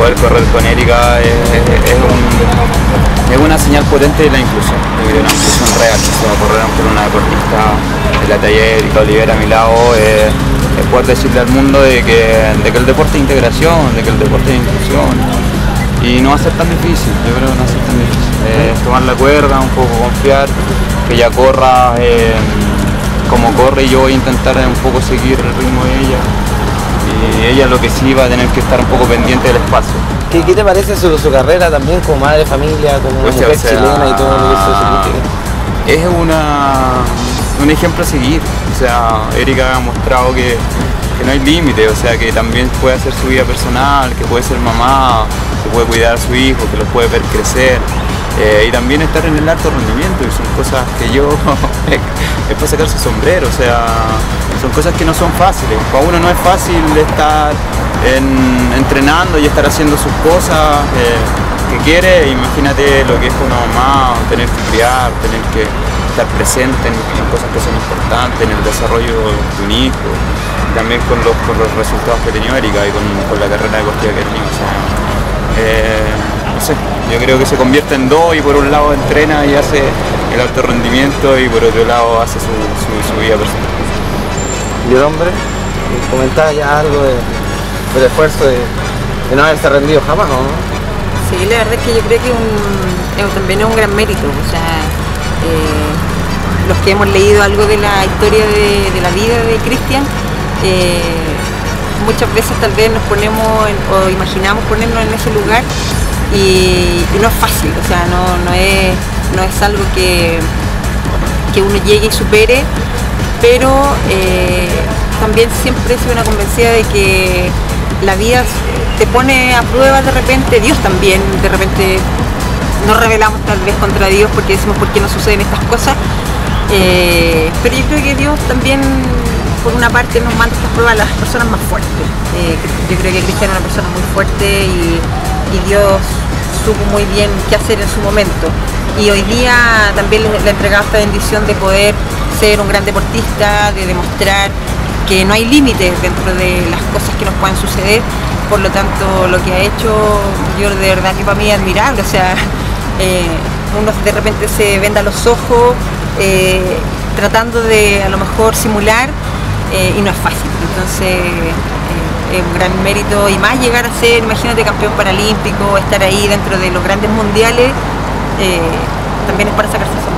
poder correr con Erika es una señal potente de la inclusión, de una inclusión real. O sea, correr con una deportista de la talla de Erika Olivera a mi lado es poder decirle al mundo de que el deporte es integración, de que el deporte es inclusión. Y no va a ser tan difícil, yo creo que no va a ser tan difícil. Tomar la cuerda, un poco confiar, que ella corra como corre, y yo voy a intentar un poco seguir el ritmo de ella. Y ella lo que sí va a tener que estar un poco pendiente del espacio. ¿Qué te parece su carrera también como madre de familia, como una mujer chilena y todo lo que eso significa? Es un ejemplo a seguir. O sea, Erika ha mostrado que no hay límite, o sea, que también puede hacer su vida personal, que puede ser mamá, que puede cuidar a su hijo, que los puede ver crecer. Y también estar en el alto rendimiento, y son cosas que yo es para sacar su sombrero, o sea, son cosas que no son fáciles. Para uno no es fácil estar entrenando y estar haciendo sus cosas que quiere. Imagínate lo que es una mamá, tener que criar, tener que estar presente en cosas que son importantes, en el desarrollo de un hijo, y también con los resultados que ha tenido Erika y con la carrera deportiva que ha tenido. O sea, no sé, yo creo que se convierte en dos, y por un lado entrena y hace el alto rendimiento, y por otro lado hace su vida personal. Y el hombre, comentaba ya algo del esfuerzo de no haberse rendido jamás, ¿no? Sí, la verdad es que yo creo que también es un gran mérito. O sea, los que hemos leído algo de la historia de la vida de Cristian, muchas veces tal vez nos ponemos o imaginamos ponernos en ese lugar, y no es fácil. O sea, no es algo que uno llegue y supere, pero también siempre he sido una convencida de que la vida te pone a prueba de repente. Dios también, de repente nos rebelamos tal vez contra Dios porque decimos por qué no suceden estas cosas, pero yo creo que Dios también, por una parte, nos manda estas pruebas a las personas más fuertes. Yo creo que Cristian es una persona muy fuerte, y Dios supo muy bien qué hacer en su momento, y hoy día también le ha entregado esta bendición de poder ser un gran deportista, de demostrar que no hay límites dentro de las cosas que nos puedan suceder. Por lo tanto, lo que ha hecho, yo de verdad que para mí es admirable. O sea, uno de repente se venda los ojos tratando de a lo mejor simular, y no es fácil. Entonces es un gran mérito, y más llegar a ser, imagínate, campeón paralímpico, estar ahí dentro de los grandes mundiales, también es para sacarse